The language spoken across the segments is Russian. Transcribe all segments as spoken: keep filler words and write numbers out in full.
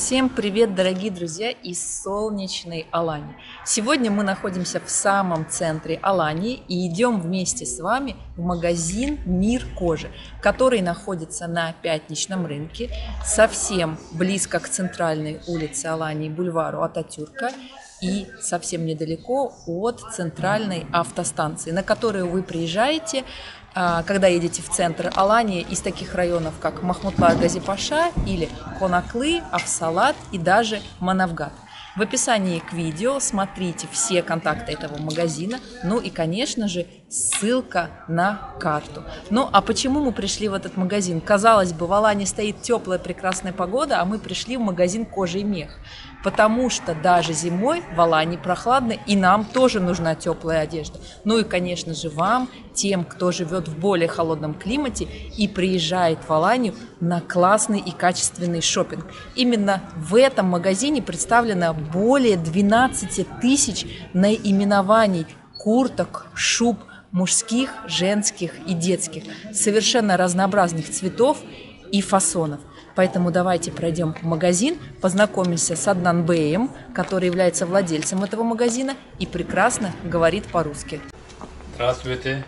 Всем привет, дорогие друзья из солнечной Алании. Сегодня мы находимся в самом центре Алании и идем вместе с вами в магазин «Мир кожи», который находится на Пятничном рынке, совсем близко к центральной улице Алании, бульвару Ататюрка, и совсем недалеко от центральной автостанции, на которую вы приезжаете, когда едете в центр Алании из таких районов, как Махмутлар Гази-Паша или Конаклы, Афсалат и даже Манавгат. В описании к видео смотрите все контакты этого магазина, ну и, конечно же, ссылка на карту. Ну, а почему мы пришли в этот магазин? Казалось бы, в Алании стоит теплая, прекрасная погода, а мы пришли в магазин «Кожа и мех». Потому что даже зимой в Алании прохладно, и нам тоже нужна теплая одежда. Ну и, конечно же, вам, тем, кто живет в более холодном климате и приезжает в Аланию на классный и качественный шопинг. Именно в этом магазине представлено более двенадцати тысяч наименований курток, шуб, мужских, женских и детских, совершенно разнообразных цветов и фасонов. Поэтому давайте пройдем в магазин, познакомимся с Аднан Беем, который является владельцем этого магазина и прекрасно говорит по-русски. Здравствуйте,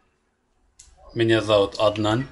меня зовут Аднан.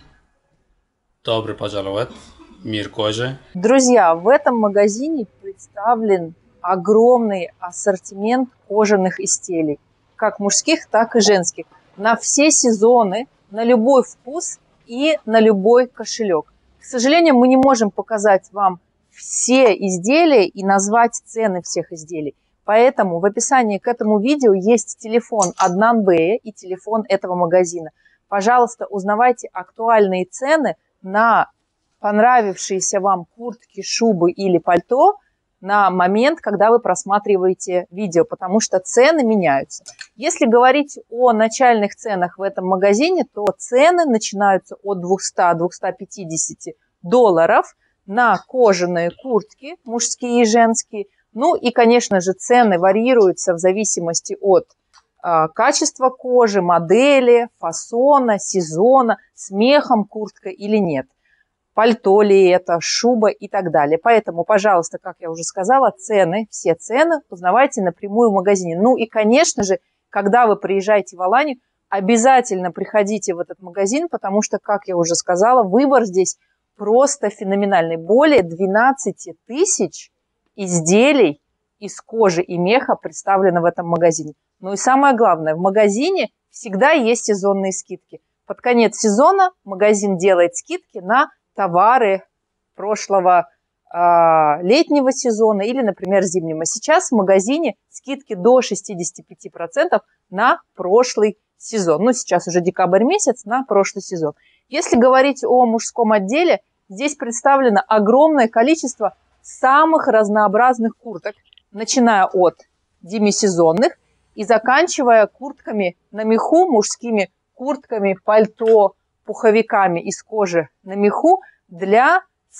Добро пожаловать в Мир кожи. Друзья, в этом магазине представлен огромный ассортимент кожаных изделий, как мужских, так и женских, на все сезоны, на любой вкус и на любой кошелек. К сожалению, мы не можем показать вам все изделия и назвать цены всех изделий. Поэтому в описании к этому видео есть телефон Аднан Бея и телефон этого магазина. Пожалуйста, узнавайте актуальные цены на понравившиеся вам куртки, шубы или пальто на момент, когда вы просматриваете видео, потому что цены меняются. Если говорить о начальных ценах в этом магазине, то цены начинаются от двухсот — двухсот пятидесяти долларов на кожаные куртки, мужские и женские. Ну и, конечно же, цены варьируются в зависимости от э, качества кожи, модели, фасона, сезона, с мехом куртка или нет. Пальто ли это, шуба и так далее. Поэтому, пожалуйста, как я уже сказала, цены, все цены узнавайте напрямую в магазине. Ну и, конечно же, когда вы приезжаете в Аланию, обязательно приходите в этот магазин, потому что, как я уже сказала, выбор здесь просто феноменальный. Более двенадцати тысяч изделий из кожи и меха представлено в этом магазине. Ну и самое главное, в магазине всегда есть сезонные скидки. Под конец сезона магазин делает скидки на товары прошлого э, летнего сезона или, например, зимнего. Сейчас в магазине скидки до шестидесяти пяти процентов на прошлый сезон. Ну, сейчас уже декабрь месяц, на прошлый сезон. Если говорить о мужском отделе, здесь представлено огромное количество самых разнообразных курток, начиная от демисезонных и заканчивая куртками на меху, мужскими куртками, пальто, пуховиками из кожи на меху для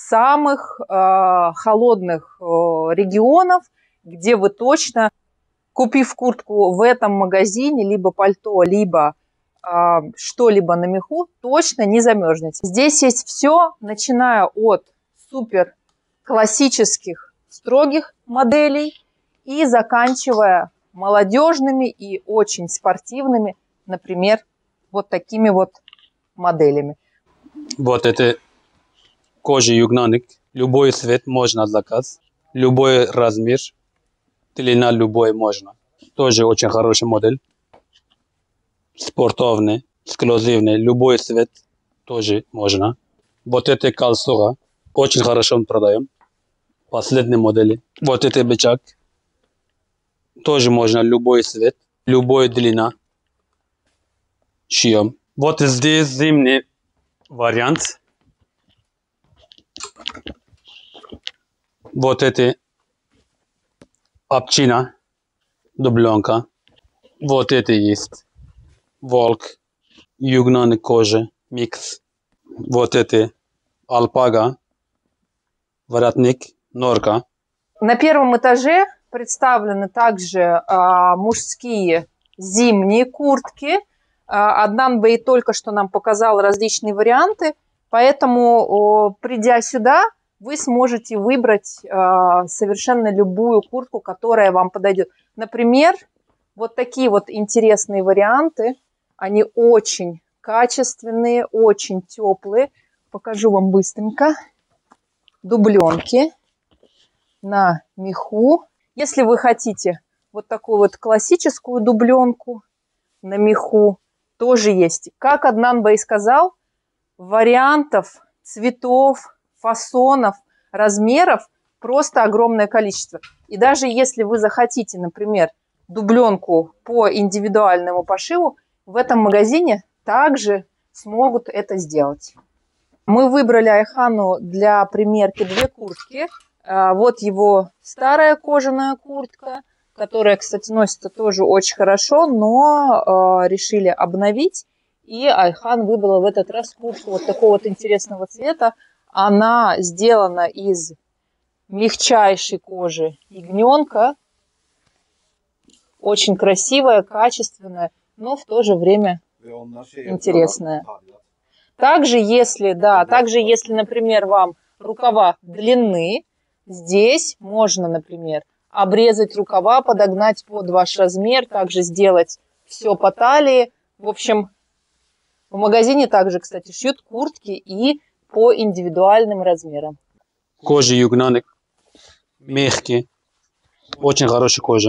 самых э, холодных э, регионов, где вы точно, купив куртку в этом магазине, либо пальто, либо э, что-либо на меху, точно не замерзнете. Здесь есть все, начиная от супер классических строгих моделей и заканчивая молодежными и очень спортивными, например, вот такими вот моделями. Вот это кожа югнаник. Любой цвет можно заказ. Любой размер. Длина любой можно. Тоже очень хорошая модель. Спортивный, эксклюзивный. Любой цвет тоже можно. Вот это кальсуха. Очень хорошо продаем. Последние модели. Вот это бычак. Тоже можно любой цвет. Любой длина. Шьем. Вот здесь зимний вариант. Вот это овчина, дубленка. Вот это есть волк, югнаник кожа, микс. Вот это алпага, воротник, норка. На первом этаже представлены также а, мужские зимние куртки. Аднан Бей только что нам показал различные варианты, поэтому, придя сюда, вы сможете выбрать э, совершенно любую куртку, которая вам подойдет. Например, вот такие вот интересные варианты. Они очень качественные, очень теплые. Покажу вам быстренько. Дубленки на меху. Если вы хотите вот такую вот классическую дубленку на меху, тоже есть. Как Аднан Бей сказал, вариантов, цветов, фасонов, размеров просто огромное количество. И даже если вы захотите, например, дубленку по индивидуальному пошиву, в этом магазине также смогут это сделать. Мы выбрали Айхану для примерки две куртки. Вот его старая кожаная куртка, которая, кстати, носится тоже очень хорошо, но решили обновить. И Айхан выбрала в этот раз куртку вот такого вот интересного цвета. Она сделана из мягчайшей кожи ягненка. Очень красивая, качественная, но в то же время интересная. Также, если, да, также, если, например, вам рукава длинны, здесь можно, например, обрезать рукава, подогнать под ваш размер, также сделать все по талии. В общем, в магазине также, кстати, шьют куртки и по индивидуальным размерам. Кожа ягненок, мягкий, очень хорошая кожа.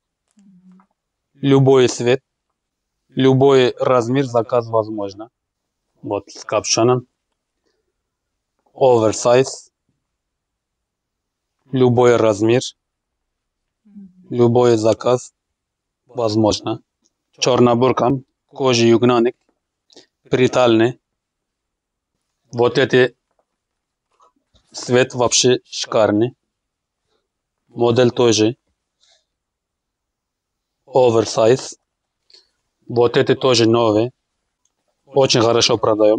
Любой цвет, любой размер, заказ возможно. Вот с капюшоном. Оверсайз. Любой размер, любой заказ возможно. Чернобурка, кожа ягненок, притальный. Вот этот цвет вообще шикарный. Модель тоже. Оверсайз. Вот это тоже новый. Очень хорошо продаем.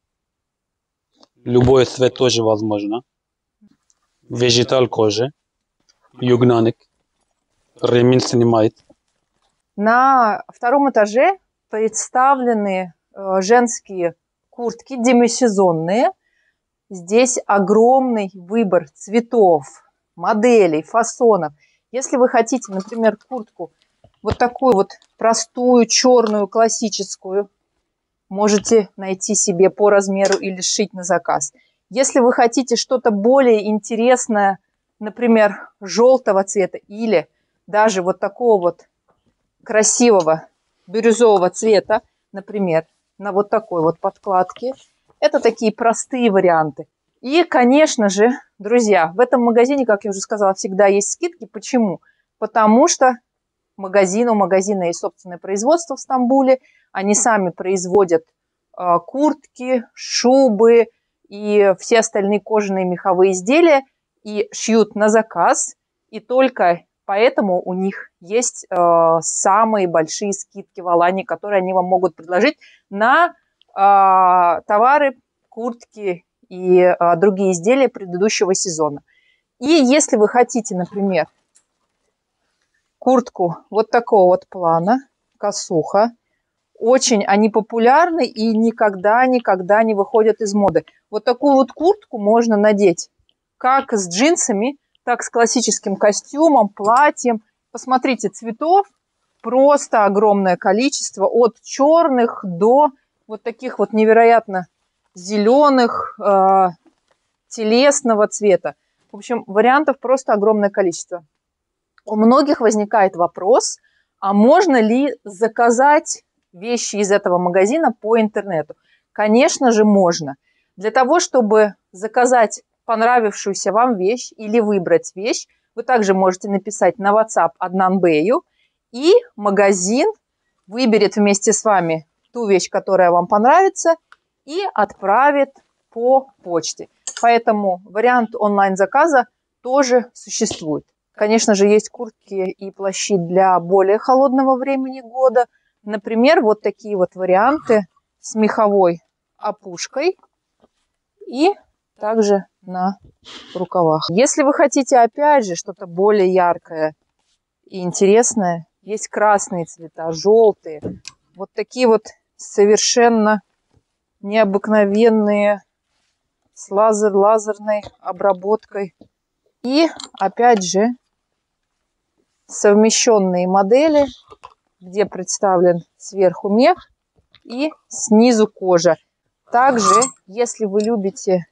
Любой цвет тоже возможно. Вегетал кожи. Ягненок. Ремень снимает. На втором этаже представлены женские куртки демисезонные. Здесь огромный выбор цветов, моделей, фасонов. Если вы хотите, например, куртку вот такую вот простую, черную, классическую, можете найти себе по размеру или сшить на заказ. Если вы хотите что-то более интересное, например, желтого цвета или даже вот такого вот красивого бирюзового цвета, например, на вот такой вот подкладке, это такие простые варианты. И, конечно же, друзья, в этом магазине, как я уже сказала, всегда есть скидки. Почему? Потому что магазин, у магазина есть собственное производство в Стамбуле. Они сами производят э, куртки, шубы и все остальные кожаные меховые изделия и шьют на заказ. И только поэтому у них есть э, самые большие скидки в Алании, которые они вам могут предложить на э, товары, куртки и э, другие изделия предыдущего сезона. И если вы хотите, например, куртку вот такого вот плана, косуха, очень они популярны и никогда-никогда не выходят из моды. Вот такую вот куртку можно надеть как с джинсами, так с классическим костюмом, платьем. Посмотрите, цветов просто огромное количество, от черных до вот таких вот невероятно зеленых, э, телесного цвета. В общем, вариантов просто огромное количество. У многих возникает вопрос, а можно ли заказать вещи из этого магазина по интернету? Конечно же, можно. Для того, чтобы заказать понравившуюся вам вещь или выбрать вещь, вы также можете написать на WhatsApp Аднан Бею, и магазин выберет вместе с вами ту вещь, которая вам понравится, и отправит по почте. Поэтому вариант онлайн-заказа тоже существует. Конечно же, есть куртки и плащи для более холодного времени года. Например, вот такие вот варианты с меховой опушкой и также на рукавах. Если вы хотите, опять же, что-то более яркое и интересное, есть красные цвета, желтые. Вот такие вот совершенно необыкновенные с лазер, лазерной обработкой. И опять же совмещенные модели, где представлен сверху мех и снизу кожа. Также, если вы любите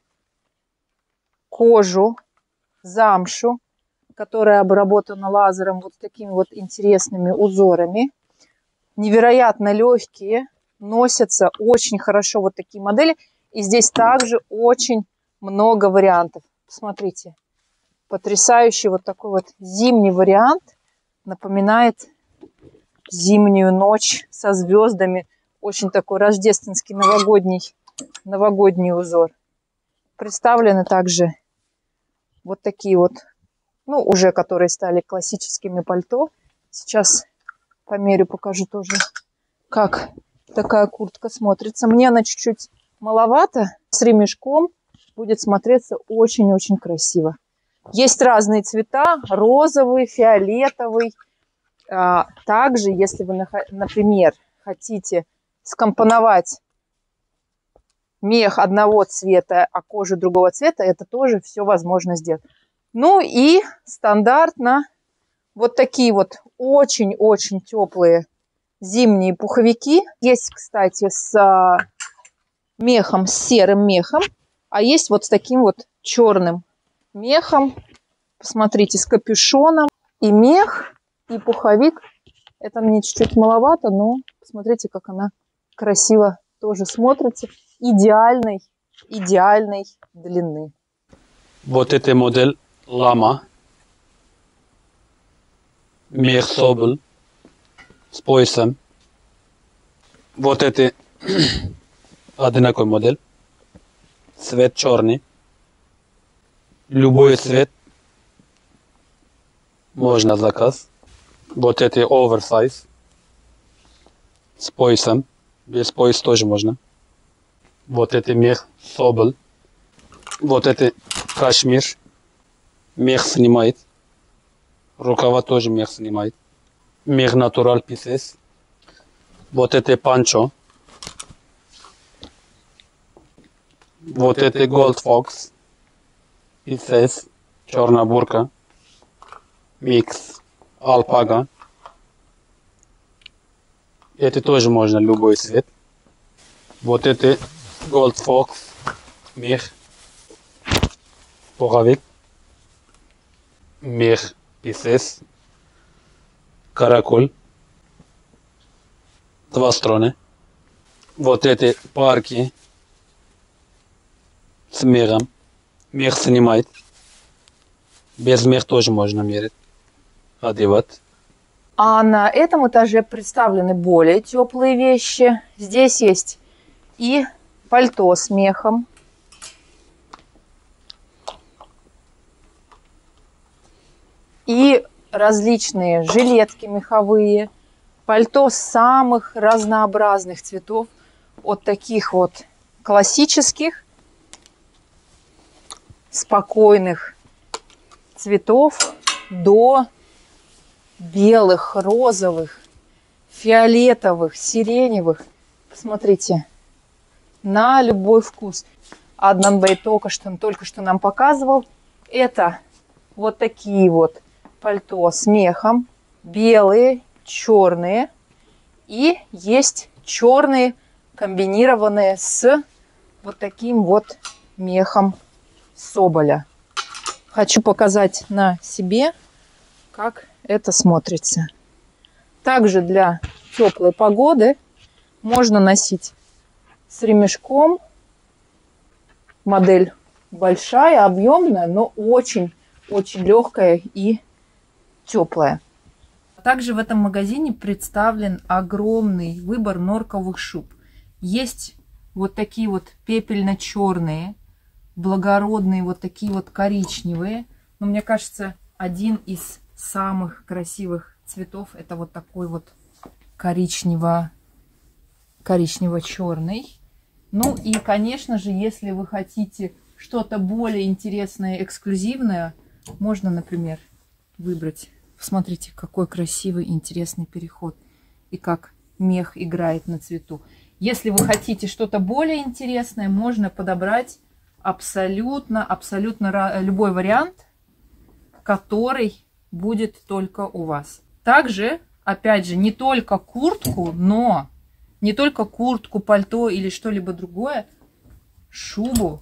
кожу, замшу, которая обработана лазером вот такими вот интересными узорами, невероятно легкие, носятся очень хорошо вот такие модели. И здесь также очень много вариантов. Смотрите, потрясающий вот такой вот зимний вариант. Напоминает зимнюю ночь со звездами. Очень такой рождественский новогодний, новогодний узор. Представлены также вот такие вот, ну, уже которые стали классическими пальто. Сейчас померю, покажу тоже, как такая куртка смотрится. Мне она чуть-чуть маловато. С ремешком будет смотреться очень-очень красиво. Есть разные цвета, розовый, фиолетовый. Также, если вы, например, хотите скомпоновать мех одного цвета, а кожу другого цвета, это тоже все возможно сделать. Ну и стандартно вот такие вот очень-очень теплые зимние пуховики. Есть, кстати, с мехом, с серым мехом, а есть вот с таким вот черным мехом. Посмотрите, с капюшоном. И мех, и пуховик. Это мне чуть-чуть маловато, но посмотрите, как она красиво тоже смотрится. Идеальной, идеальной длины. Вот эта модель лама. Мех соболь с поясом. Вот это одинаковый модель. Цвет черный. Любой цвет можно заказ. Вот это оверсайз с поясом. Без пояса тоже можно. Вот это мех соболь. Вот это кашмир. Мех снимает. Рукава тоже мех снимает. Мех натурал писес. Вот это панчо. Вот это голд фокс. Писес. Черная бурка. Микс. Алпага. Это тоже можно любой цвет. Вот это голд фокс. Мех. Пуховик. Мех писес. Каракуль. Два стороны. Вот эти парки с мехом. Мех снимает. Без мех тоже можно мерить. Одевать. А на этом этаже представлены более теплые вещи. Здесь есть и пальто с мехом. И различные жилетки меховые. Пальто самых разнообразных цветов. От таких вот классических, спокойных цветов до белых, розовых, фиолетовых, сиреневых. Посмотрите, на любой вкус. Аднанбей только что, только что нам показывал. Это вот такие вот пальто с мехом. Белые, черные. И есть черные, комбинированные с вот таким вот мехом соболя. Хочу показать на себе, как это смотрится. Также для теплой погоды можно носить с ремешком. Модель большая, объемная, но очень-очень легкая и теплая. Также в этом магазине представлен огромный выбор норковых шуб. Есть вот такие вот пепельно-черные, благородные, вот такие вот коричневые. Но мне кажется, один из самых красивых цветов это вот такой вот коричнево, коричнево-черный. Ну и, конечно же, если вы хотите что-то более интересное, эксклюзивное, можно, например, выбрать. Посмотрите, какой красивый, интересный переход. И как мех играет на цвету. Если вы хотите что-то более интересное, можно подобрать абсолютно, абсолютно любой вариант, который будет только у вас. Также, опять же, не только куртку, но не только куртку, пальто или что-либо другое, шубу,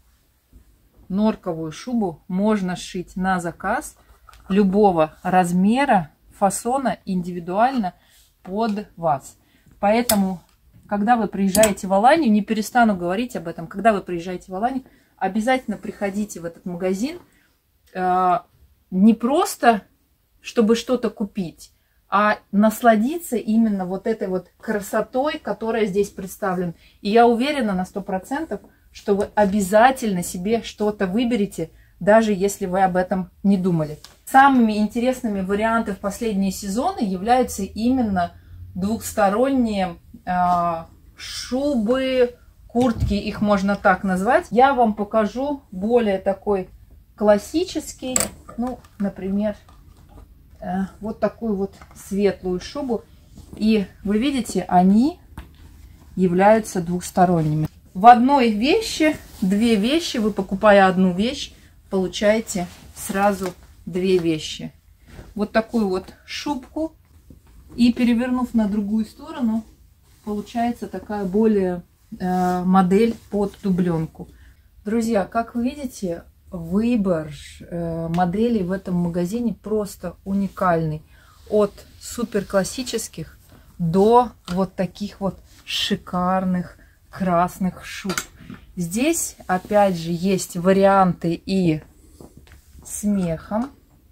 норковую шубу можно сшить на заказ любого размера, фасона, индивидуально под вас. Поэтому, когда вы приезжаете в Аланию, не перестану говорить об этом, когда вы приезжаете в Аланию, обязательно приходите в этот магазин, э, не просто, чтобы что-то купить, а насладиться именно вот этой вот красотой, которая здесь представлена. И я уверена на сто процентов, что вы обязательно себе что-то выберете, даже если вы об этом не думали. Самыми интересными вариантами в последние сезоны являются именно двухсторонние э, шубы, куртки, их можно так назвать. Я вам покажу более такой классический, ну, например, э, вот такую вот светлую шубу. И вы видите, они являются двухсторонними. В одной вещи, две вещи, вы покупая одну вещь, получаете сразу две вещи. Вот такую вот шубку. И перевернув на другую сторону, получается такая более э, модель под дубленку. Друзья, как вы видите, выбор э, моделей в этом магазине просто уникальный. От супер классических до вот таких вот шикарных красных шуб. Здесь опять же есть варианты и с мехом,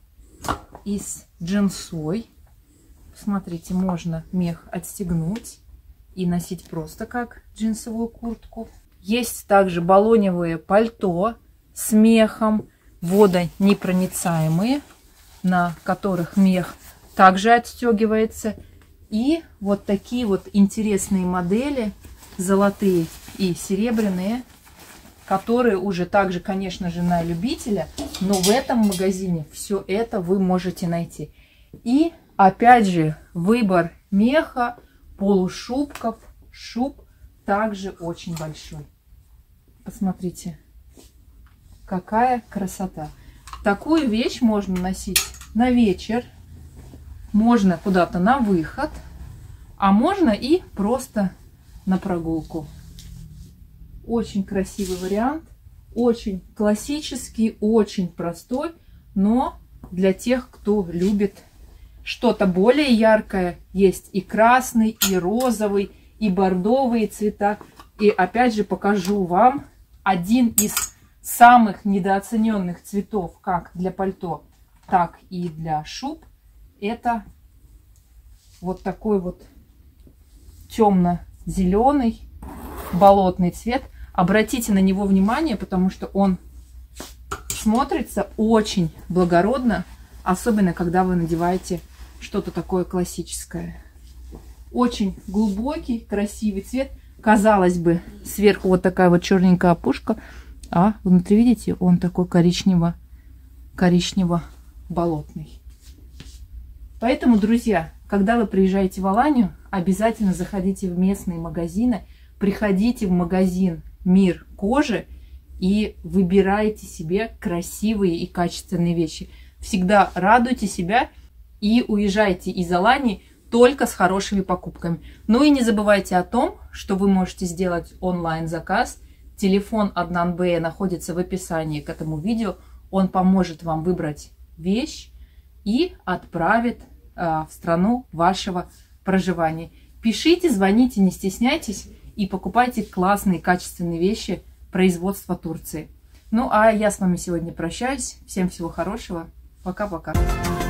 и с джинсой. Смотрите, можно мех отстегнуть и носить просто как джинсовую куртку. Есть также баллоневые пальто с мехом, водонепроницаемые, на которых мех также отстегивается. И вот такие вот интересные модели, золотые и серебряные, которые уже также, конечно же, на любителя, но в этом магазине все это вы можете найти. И опять же, выбор меха, полушубков, шуб также очень большой. Посмотрите, какая красота. Такую вещь можно носить на вечер, можно куда-то на выход, а можно и просто на прогулку. Очень красивый вариант, очень классический, очень простой, но для тех, кто любит что-то более яркое. Есть и красный, и розовый, и бордовые цвета. И опять же покажу вам один из самых недооцененных цветов, как для пальто, так и для шуб. Это вот такой вот темно-зеленый болотный цвет. Обратите на него внимание, потому что он смотрится очень благородно, особенно когда вы надеваете что-то такое классическое. Очень глубокий, красивый цвет. Казалось бы, сверху вот такая вот черненькая опушка, а внутри, видите, он такой коричнево, коричнево-болотный. Поэтому, друзья, когда вы приезжаете в Аланию, обязательно заходите в местные магазины, приходите в магазин «Мир кожи» и выбирайте себе красивые и качественные вещи. Всегда радуйте себя и уезжайте из Алании только с хорошими покупками. Ну и не забывайте о том, что вы можете сделать онлайн-заказ. Телефон Аднан Б находится в описании к этому видео. Он поможет вам выбрать вещь и отправит э, в страну вашего проживания. Пишите, звоните, не стесняйтесь и покупайте классные качественные вещи производства Турции. Ну а я с вами сегодня прощаюсь. Всем всего хорошего. Пока-пока.